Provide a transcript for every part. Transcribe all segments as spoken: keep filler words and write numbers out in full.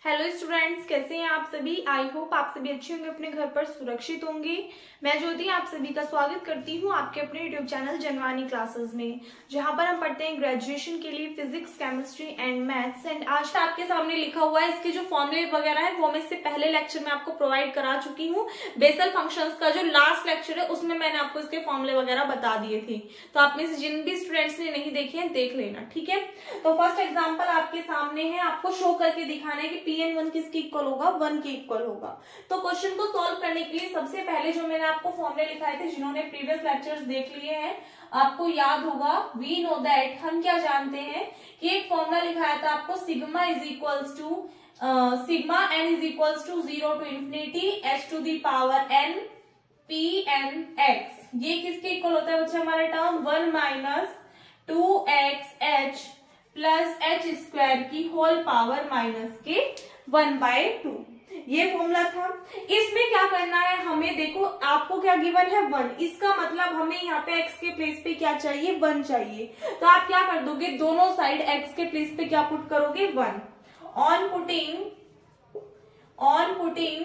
Hello students, कैसे हैं आप सभी। आई होप आप सभी अच्छे होंगे, अपने घर पर सुरक्षित होंगे। मैं ज्योति आप सभी का स्वागत करती हूं आपके अपने यूट्यूब चैनल जनवानी क्लासेस में, जहां पर हम पढ़ते हैं ग्रेजुएशन के लिए physics, chemistry and maths. And आज आपके सामने लिखा हुआ है इसके जो फॉर्मूले वगैरह है वो मैं इससे पहले लेक्चर में आपको प्रोवाइड करा चुकी हूँ। बेसल फंक्शंस का जो लास्ट लेक्चर है उसमें मैंने आपको इसके फॉर्मूले वगैरह बता दिए थे, तो आप में से जिन भी स्टूडेंट्स ने नहीं देखे हैं देख लेना, ठीक है। तो फर्स्ट एग्जाम्पल आपके सामने है, आपको शो करके दिखाना है कि पी एन वन किसके इक्वल होगा, वन के इक्वल होगा। तो क्वेश्चन को सॉल्व करने के लिए सबसे पहले जो मैंने आपको फॉर्मूले लिखाए थे, जिन्होंने प्रीवियस लेक्चर्स देख लिए हैं आपको याद होगा, वी नो दैट, हम क्या जानते हैं कि एक फॉर्मूला लिखाया था आपको, sigma is equals to sigma N is equals to zero to infinity H to the power N P N X. ये किसके इक्वल होता है बच्चे, हमारा term one minus two x H plus H square की होल पावर माइनस के one by two. ये formula था। इसमें क्या करना है हमें, देखो आपको क्या गिवन है, वन। इसका मतलब हमें यहाँ पे x के प्लेस पे क्या चाहिए, वन चाहिए। तो आप क्या कर दोगे, दोनों साइड x के प्लेस पे क्या पुट करोगे, one. On putting on putting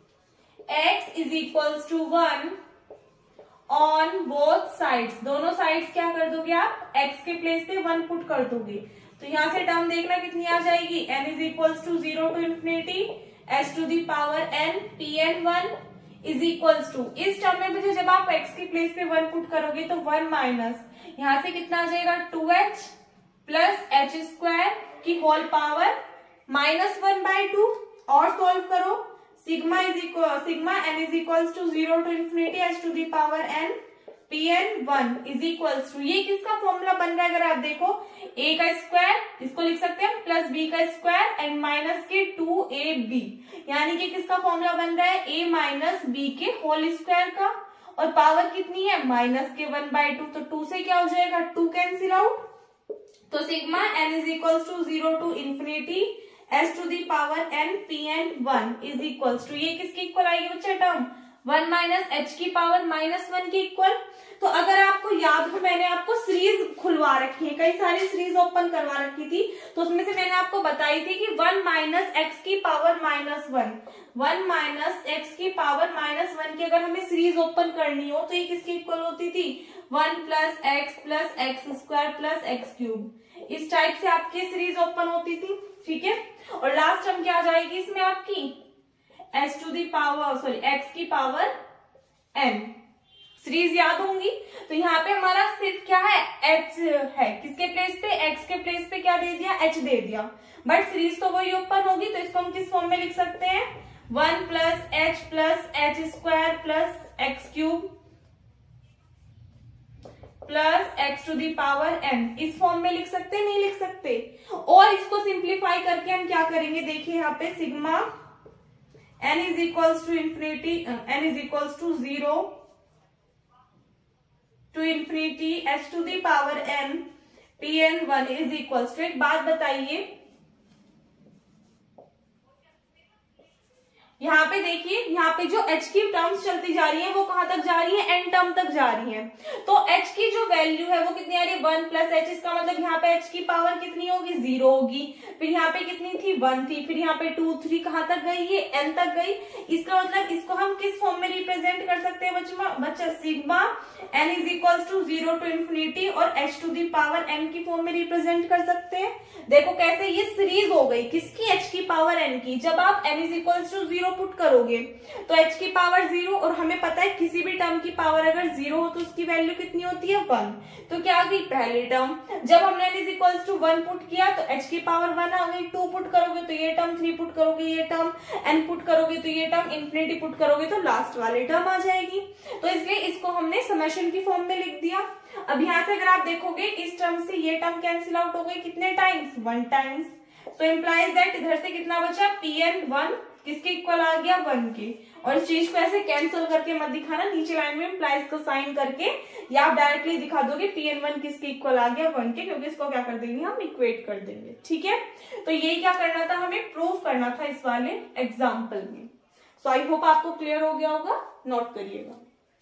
x is equals to one on both sides, दोनों साइड्स क्या कर दोगे आप, x के प्लेस पे वन पुट कर दोगे। तो यहां से टर्म देखना कितनी आ जाएगी, n is equals to zero to infinity H to the power n P N one is equals to, इस टर्म में मुझे जब आप x के प्लेस पे वन पुट करोगे तो वन माइनस यहां से कितना आ जाएगा, two H plus H square की whole power minus one by two. और सोल्व करो, sigma is equal sigma N is equals to zero to infinity H to the power N P N one is equals to, ये किसका फॉर्मूला बन रहा है, अगर आप देखो a का स्क्वायर, इसको लिख सकते हैं प्लस b का स्क्वायर एंड माइनस के टू ए बी, यानी कि किसका फॉर्मूला बन रहा है, a माइनस बी के होल स्क्वायर का। और पावर कितनी है, माइनस के वन बाई टू, तो टू से क्या हो जाएगा, टू कैंसिल आउट। तो sigma n is equals to zero to infinity H to the power n P N one is equals to, ये किसके इक्वल आएगी बच्चे, टर्म वन माइनस एच की पावर माइनस वन के इक्वल। तो अगर आपको याद हो, मैंने आपको सीरीज खुलवा रखी है, कई सारी सीरीज ओपन करवा रखी थी, तो उसमें से मैंने आपको बताई थी कि वन माइनस एक्स की power minus one one minus x की पावर माइनस वन की अगर हमें सीरीज ओपन करनी हो तो ये किसकी इक्वल होती थी, one plus X plus X square plus X cube. इस टाइप से आपकी सीरीज ओपन होती थी, ठीक है। और लास्ट टर्म क्या आ जाएगी इसमें आपकी, H to the power sorry X की पावर एन। सीरीज याद होंगी। तो यहाँ पे हमारा सिर्फ क्या है, h है, किसके प्लेस पे, x के प्लेस पे क्या दे दिया, h दे दिया, बट सीरीज तो वही ओपन होगी। तो इसको हम किस फॉर्म में लिख सकते हैं, one plus H plus H square plus X cube plus X to the power n, इस फॉर्म में लिख सकते हैं, नहीं लिख सकते। और इसको सिंप्लीफाई करके हम क्या करेंगे, देखिए यहाँ पे sigma n is equals to infinity n is equals to zero to infinity H to the power n P N one is equals to, एक बात बताइए, यहाँ पे देखिए, यहाँ पे जो h की टर्म्स चलती जा रही है वो कहां तक जा रही है, n टर्म तक जा रही है। तो h की जो वैल्यू है वो कितनी आ रही है, वन प्लस एच, इसका मतलब यहाँ पे h की पावर कितनी होगी, जीरो होगी। फिर यहाँ पे कितनी थी, वन थी, फिर यहाँ पे टू थ्री कहां तक गई, ये n तक गई। इसका मतलब इसको हम किस फॉर्म में रिप्रेजेंट कर सकते हैं बच्चा बच्चा sigma n is equals to zero to infinity और h to the power n की फॉर्म में रिप्रेजेंट कर सकते हैं। देखो कैसे, ये सीरीज हो गई किसकी, h की पावर n की। जब आप n is equals to zero put करोगे तो h की पावर जीरो, और हमें पता है किसी भी टर्म की पावर अगर जीरो हो तो उसकी वैल्यू कितनी होती है, वन। तो क्या आ गई पहली टर्म, जब हमने n is equals to one put किया तो h की पावर वन आ गई, टू पुट करोगे तो ये टर्म, थ्री पुट करोगे ये टर्म, n पुट करोगे तो ये टर्म, इंफिनिटी पुट करोगे तो लास्ट वाली टर्म आ जाएगी। तो इसलिए इसको हमने समेशन की फॉर्म में लिख दिया। अब यहाँ से अगर आप देखोगे इस टर्म से ये टर्म कैंसिल आउट हो गई, कितने times, one times. So implies that इधर से कितना बचा, पी एन वन किसके इक्वल आ गया, वन के। और इस चीज को ऐसे कैंसिल करके मत दिखाना, नीचे लाइन में इम्प्लाइज को साइन करके, या आप डायरेक्टली दिखा दोगे पी एन वन किसके इक्वल आ गया, वन के, क्योंकि इसको क्या कर देंगे हम, इक्वेट कर देंगे, ठीक है। तो ये क्या करना था, हमें प्रूव करना था इस वाले एग्जाम्पल में। सो आई होप आपको क्लियर हो गया होगा, नोट करिएगा।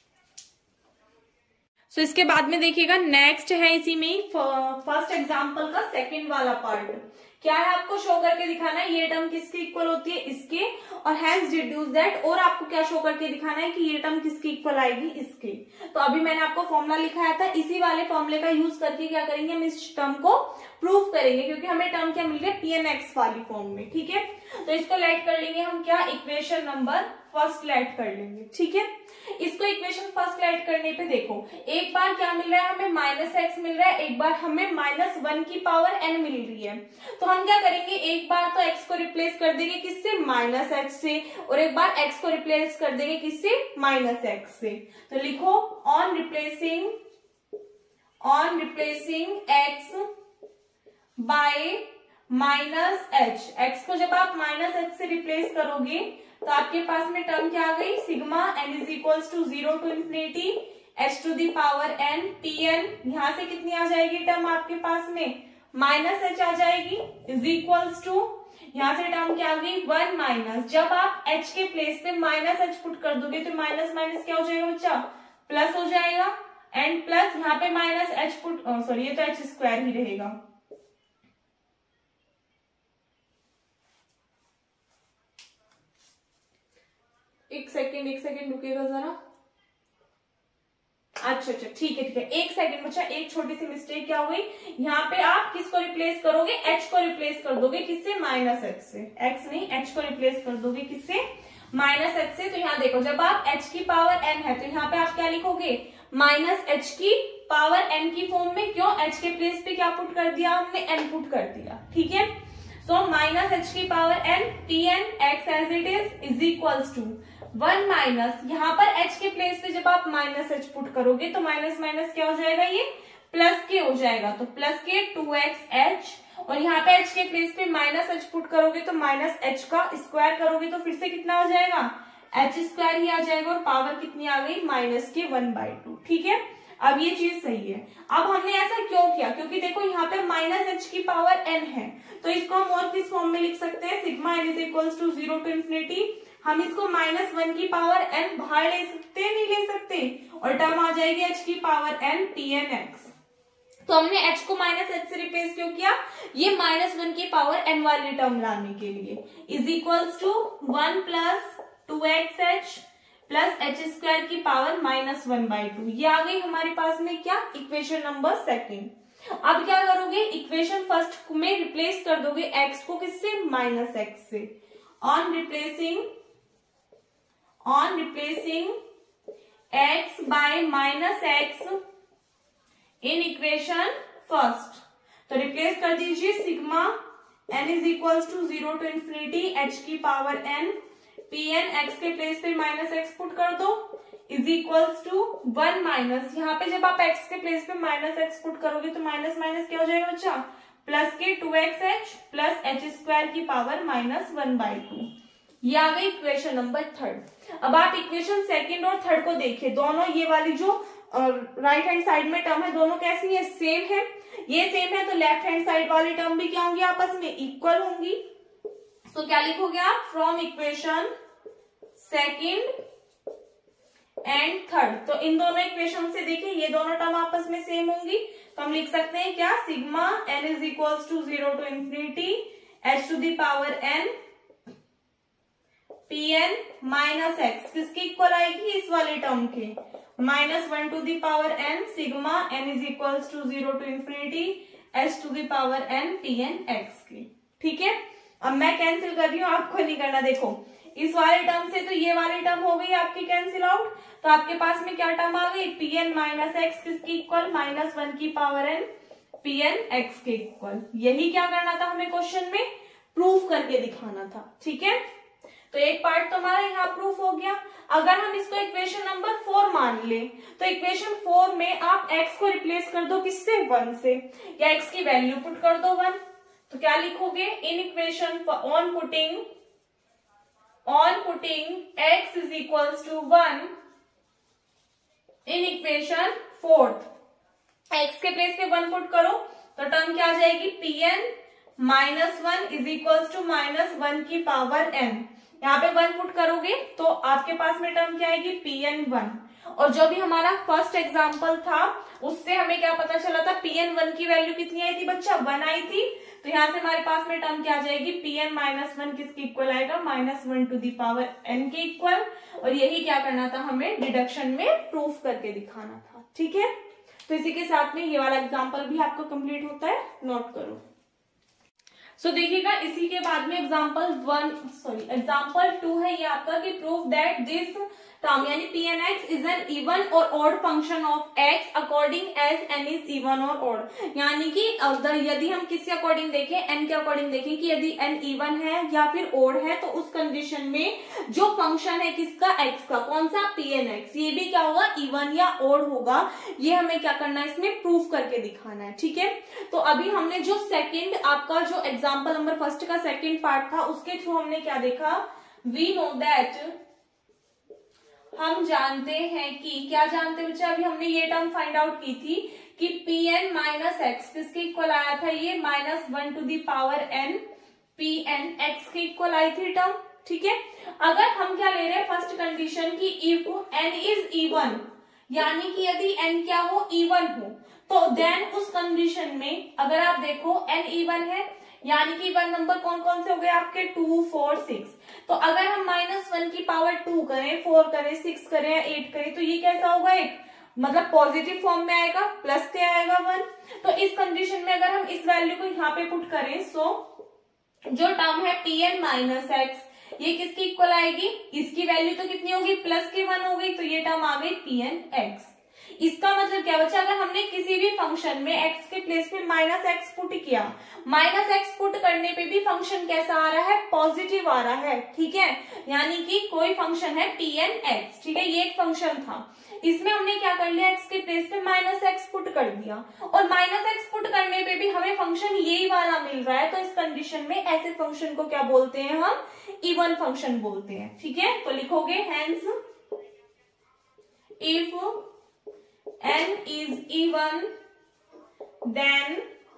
सो so, इसके बाद में देखिएगा नेक्स्ट है इसी में फर्स्ट एग्जाम्पल का सेकेंड वाला पार्ट। क्या है, आपको शो करके दिखाना है ये टर्म किसके इक्वल होती है, इसके, और हैंस डिड्यूस दैट, और आपको क्या शो करके दिखाना है कि ये टर्म किसके इक्वल आएगी, इसके। तो अभी मैंने आपको फॉर्मूला लिखाया था, इसी वाले फॉर्मूले का यूज करके क्या करेंगे, हम इस टर्म को प्रूफ करेंगे, क्योंकि हमें टर्म क्या मिल रही है, पी एन एक्स वाली फॉर्म में। ठीक है, तो इसको लेट कर लेंगे हम क्या, इक्वेशन नंबर फर्स्ट लेट कर लेंगे। ठीक है, इसको इक्वेशन फर्स्ट लेट करने पे देखो, एक बार क्या मिल रहा है हमें, माइनस एक्स मिल रहा है, एक बार हमें माइनस वन की पावर एन मिल रही है। तो हम क्या करेंगे, एक बार तो एक्स को रिप्लेस कर देंगे किससे, माइनस एक्स से, और एक बार एक्स को रिप्लेस कर देंगे किससे, माइनस एक्स से। तो लिखो on replacing on replacing x by minus h, x को जब आप माइनस एच से रिप्लेस करोगे तो आपके पास में टर्म क्या आ गई, sigma N is equals to zero to infinity h to the power n t n. यहां से कितनी आ जाएगी टर्म आपके पास में, माइनस एच आ जाएगी, इज इक्वल्स टू, यहां से टर्म क्या आ गई, वन माइनस, जब आप एच के प्लेस पे माइनस एच पुट कर दोगे तो माइनस माइनस क्या हो जाएगा बच्चा, प्लस हो जाएगा, एंड प्लस यहाँ पे माइनस एच पुट, सॉरी ये तो एच स्क्वायर ही रहेगा। एक सेकेंड एक सेकेंड रुकेगा जरा, अच्छा अच्छा ठीक है ठीक है, एक सेकंड बच्चा, एक छोटी सी मिस्टेक क्या हुई, यहाँ पे आप किसको रिप्लेस करोगे, एच को रिप्लेस कर दोगे किससे, माइनस एच से, एक्स नहीं एच को रिप्लेस कर दोगे किससे, माइनस एच से। तो यहाँ देखो, जब आप एच की पावर एन है तो यहाँ पे आप क्या लिखोगे, माइनस एच की पावर एन की फॉर्म में, क्यों, एच के प्लेस पे क्या पुट कर दिया हमने, एन पुट कर दिया। ठीक है, सो माइनस एच की power n t n x as it is is equals to one minus, यहाँ पर h के प्लेस पे जब आप माइनस एच पुट करोगे तो माइनस माइनस क्या हो जाएगा, ये प्लस के हो जाएगा, तो प्लस के टू एक्स एच, और यहाँ पे h के प्लेस पे माइनस एच पुट करोगे तो माइनस एच का स्क्वायर करोगे तो फिर से कितना आ जाएगा, एच स्क्वायर ही आ जाएगा, और पावर कितनी आ गई, माइनस के वन बाई टू। ठीक है, अब ये चीज सही है। अब हमने ऐसा क्यों किया, क्योंकि देखो यहाँ पे माइनस एच की पावर n है, तो इसको हम और किस फॉर्म में लिख सकते हैं, sigma N is equals to zero to infinity, हम इसको माइनस वन की पावर n बाहर ले सकते नहीं ले सकते, और टर्म आ जाएगी h की power n t n x. तो हमने h को माइनस एच से रिप्लेस क्यों किया, ये माइनस वन की पावर n वाली टर्म लाने के लिए, is equals to one plus two x H plus H square की power minus one by two. ये आ गई हमारे पास में क्या, इक्वेशन नंबर सेकेंड। अब क्या करोगे, इक्वेशन फर्स्ट में रिप्लेस कर दोगे x को किससे, माइनस एक्स से। On replacing on replacing x by minus x in equation first, तो रिप्लेस कर दीजिए sigma n is equals to zero to infinity h की power n P n x के प्लेस पे माइनस x पुट कर दो, is equals to one minus, यहाँ पे जब आप x के प्लेस पे माइनस x पुट करोगे तो माइनस माइनस क्या हो जाएगा बच्चा, प्लस के two x H plus H square की power minus one by two. ये आ गई इक्वेशन नंबर थर्ड। अब आप इक्वेशन सेकंड और थर्ड को देखिए, दोनों ये वाली जो राइट हैंड साइड में टर्म है दोनों कैसी है, सेम है, ये सेम है, तो लेफ्ट हैंड साइड वाली टर्म भी क्या होंगी, आपस में इक्वल होंगी। तो क्या लिखोगे आप, from equation second and third, तो इन दोनों इक्वेशन से देखिए ये दोनों टर्म आपस में सेम होंगी, तो हम लिख सकते हैं क्या, sigma N is equals to zero to infinity h to the power N P n minus x, किसकी इक्वल आएगी, इस वाले टर्म के, minus one to the power n sigma N is equals to zero to infinity h to the power N P N x की। ठीक है, अब मैं कैंसिल कर रही हूँ, आपको नहीं करना। देखो इस वाले टर्म से तो ये वाली टर्म हो गई आपकी कैंसिल आउट, तो आपके पास में क्या टर्म आ गई, पी एन माइनस एक्स किसकी इक्वल, माइनस वन की power N P N x के इक्वल। यही क्या करना था हमें क्वेश्चन में, प्रूफ करके दिखाना था। ठीक है, तो एक पार्ट तो हमारा यहाँ प्रूफ हो गया। अगर हम इसको इक्वेशन नंबर फोर मान ले तो इक्वेशन फोर में आप x को रिप्लेस कर दो किससे, वन से, या x की वैल्यू पुट कर दो वन, तो क्या लिखोगे, in equation on putting on putting x is equals to one in equation fourth, x के प्लेस पे वन पुट करो तो टर्म क्या आ जाएगी, P n minus one is equals to minus one की पावर n, यहाँ पे वन पुट करोगे तो आपके पास में टर्म क्या आएगी, पी एन वन। और जो भी हमारा फर्स्ट एग्जांपल था उससे हमें क्या पता चला था, पी एन वन की वैल्यू कितनी आई थी बच्चा, वन आई थी, तो यहाँ से हमारे पास में टर्म क्या आ जाएगी, पी एन माइनस वन किसके इक्वल आएगा, minus one to the power n के इक्वल। और यही क्या करना था हमें, डिडक्शन में प्रूफ करके दिखाना था। ठीक है, तो इसी के साथ में ये वाला एग्जाम्पल भी आपका कंप्लीट होता है, नोट करो। सो so, देखिएगा इसी के बाद में example one sorry example two है ये आपका कि प्रूफ दैट दिस टर्म यानी P N x is an even और odd function of x according as n is even और ऑड। यानी कि अगर यदि हम किसके अकॉर्डिंग देखें, एन के अकॉर्डिंग देखें कि यदि एन इवन है या फिर ऑड है, तो उस कंडीशन में जो फंक्शन है किसका, एक्स का, कौन सा, पी एन एक्स, ये भी क्या होगा, इवन या ऑड होगा। ये हमें क्या करना है, इसमें प्रूफ करके दिखाना है। ठीक है, तो अभी हमने जो सेकेंड आपका जो एग्जाम्पल नंबर फर्स्ट का सेकेंड पार्ट था उसके थ्रू हमने क्या देखा, वी नो दैट, हम जानते हैं कि, क्या जानते हैं बच्चे, अभी हमने ये टर्म फाइंड आउट की थी कि पी एन माइनस एक्स किसके इक्वल आया था, ये minus one to the power N P N x के इक्वल आई थी टर्म। ठीक है, अगर हम क्या ले रहे हैं, फर्स्ट कंडीशन की इफ एन इज इवन, यानी कि यदि एन क्या हो, इवन हो, तो देन उस कंडीशन में अगर आप देखो एन इवन है यानी कि वन नंबर कौन कौन से हो गए आपके, टू फोर सिक्स। तो अगर हम माइनस वन की पावर टू करें, फोर करें, सिक्स करें या एट करें, तो ये कैसा होगा, एक मतलब पॉजिटिव फॉर्म में आएगा, प्लस के आएगा वन। तो इस कंडीशन में अगर हम इस वैल्यू को यहाँ पे पुट करें, सो जो टर्म है पी एन माइनस एक्स ये किसकी इक्वल आएगी, इसकी वैल्यू तो कितनी होगी, प्लस के वन हो गई, तो ये टर्म आ गई पी एन एक्स। इसका मतलब क्या बच्चा, अगर हमने किसी भी फंक्शन में x के प्लेस में माइनस एक्स पुट किया, माइनस एक्स पुट करने पे भी फंक्शन कैसा आ रहा है, पॉजिटिव आ रहा है। ठीक है, यानी कि कोई फंक्शन है पी एन एक्स, ठीक है, ये एक फंक्शन था, इसमें हमने क्या कर लिया, x के प्लेस पे माइनस एक्स पुट कर दिया, और माइनस एक्स पुट करने पे भी हमें फंक्शन यही वाला मिल रहा है। तो इस कंडीशन में ऐसे फंक्शन को क्या बोलते हैं हम, इवन फंक्शन बोलते हैं। ठीक है, तो लिखोगे hence if n is even then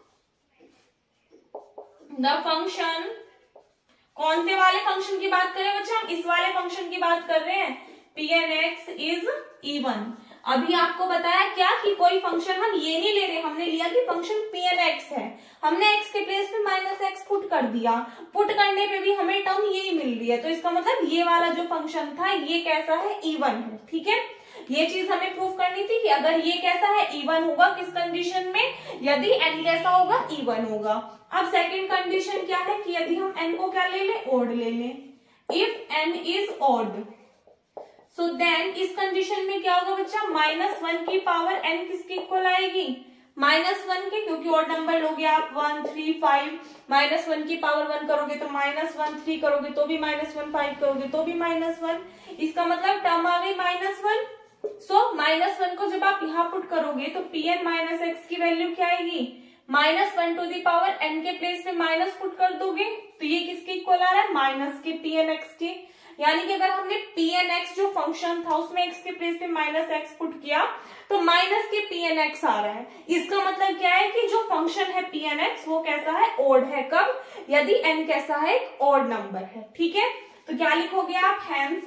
the function, कौन से वाले फंक्शन की बात कर रहे हैं बच्चे, हम इस वाले फंक्शन की बात कर रहे हैं, P N x is even. अभी आपको बताया क्या कि कोई फंक्शन हम ये नहीं ले रहे, हमने लिया कि फंक्शन पी एन एक्स है, हमने x के प्लेस पे माइनस एक्स पुट कर दिया, पुट करने पे भी हमें टर्म यही मिल रही है। तो इसका मतलब ये वाला जो फंक्शन था ये कैसा है, इवन है। ठीक है, ये चीज हमें प्रूव करनी थी कि अगर ये कैसा है, इवन होगा, किस कंडीशन में, यदि n कैसा होगा, इवन होगा। अब सेकंड कंडीशन क्या है कि यदि हम n को क्या ले ले, ऑड ले ले, if n is odd, so then इस कंडीशन में क्या होगा बच्चा, माइनस वन की पावर n किसकी इक्वल आएगी, माइनस वन के, क्योंकि ऑड नंबर लोगे आप one three five, minus one की पावर वन करोगे तो माइनस वन, थ्री करोगे तो भी माइनस वन, फाइव करोगे तो भी माइनस वन, इसका मतलब टर्म आ गई minus one. So minus one को जब आप यहाँ पुट करोगे तो पी एन माइनस एक्स की वैल्यू क्या आएगी, minus one to the power n के प्लेस में माइनस पुट कर दोगे तो ये किसके इक्वल आ रहा है, माइनस के पी एन एक्स के। यानी कि अगर हमने पी एन एक्स जो फंक्शन था उसमें एक्स के प्लेस पे माइनस एक्स पुट किया तो माइनस के पी एन एक्स आ रहा है। इसका मतलब क्या है कि जो फंक्शन है पी एन एक्स वो कैसा है, ऑड है। कब, यदि एन कैसा है, एक ऑड नंबर है। ठीक है, तो क्या लिखोगे आप, hence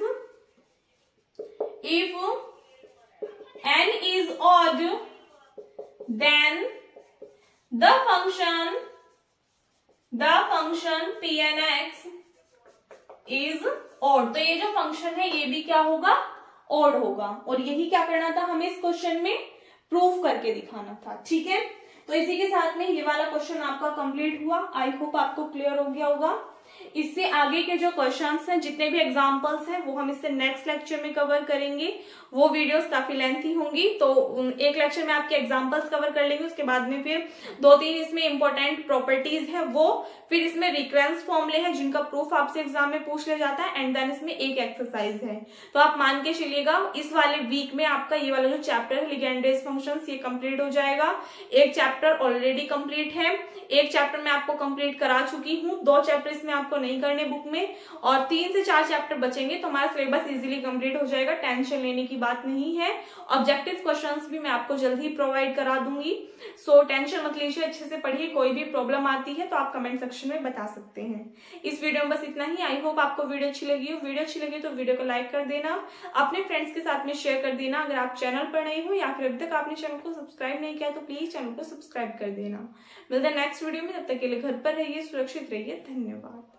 if n is odd then the function the function pnx is odd। तो ये जो फंक्शन है ये भी क्या होगा, ऑड होगा। और यही क्या करना था हमें इस क्वेश्चन में, प्रूफ करके दिखाना था। ठीक है, तो इसी के साथ में ये वाला क्वेश्चन आपका कंप्लीट हुआ। आई होप आपको क्लियर हो गया होगा। इससे आगे के जो क्वेश्चंस हैं, जितने भी एग्जांपल्स हैं, वो हम इससे नेक्स्ट लेक्चर में कवर करेंगे। वो वीडियोस काफी लेंथी होंगी, तो एक लेक्चर में आपके एग्जांपल्स कवर कर लेंगे, उसके बाद में फिर दो तीन इसमें इंपॉर्टेंट प्रॉपर्टीज है वो, फिर इसमें रिकरेंस फॉर्मूले हैं जिनका प्रूफ आपसे एग्जाम में पूछ लिया जाता है, एंड देन इसमें एक एक्सरसाइज है। तो आप मान के चलिएगा इस वाले वीक में आपका ये वाला जो चैप्टर है लिगेंड्रेज फंक्शंस, ये कंप्लीट हो जाएगा। एक चैप्टर ऑलरेडी कंप्लीट है, एक चैप्टर मैं आपको कंप्लीट करा चुकी हूँ, दो चैप्टर इसमें आपको नहीं करने बुक में, और तीन से चार चैप्टर बचेंगे तो हमारा सिलेबस इजीली कंप्लीट हो जाएगा, टेंशन लेने की बात नहीं है। ऑब्जेक्टिव क्वेश्चंस भी मैं आपको जल्द ही प्रोवाइड करा दूंगी, सो टेंशन मत लीजिए, अच्छे से पढ़िए। कोई भी प्रॉब्लम आती है तो आप कमेंट सेक्शन में बता सकते हैं। इस वीडियो में बस इतना ही। आई होप आपको वीडियो अच्छी लगी हो। वीडियो अच्छी लगी तो वीडियो को लाइक कर देना, अपने फ्रेंड्स के साथ में शेयर कर देना। अगर आप चैनल पर नए हो या फिर अभी तक आपने चैनल को सब्सक्राइब नहीं किया तो प्लीज चैनल को सब्सक्राइब कर देना। मिलते हैं नेक्स्ट वीडियो में, तब तक के लिए घर पर रहिए, सुरक्षित रहिए। धन्यवाद।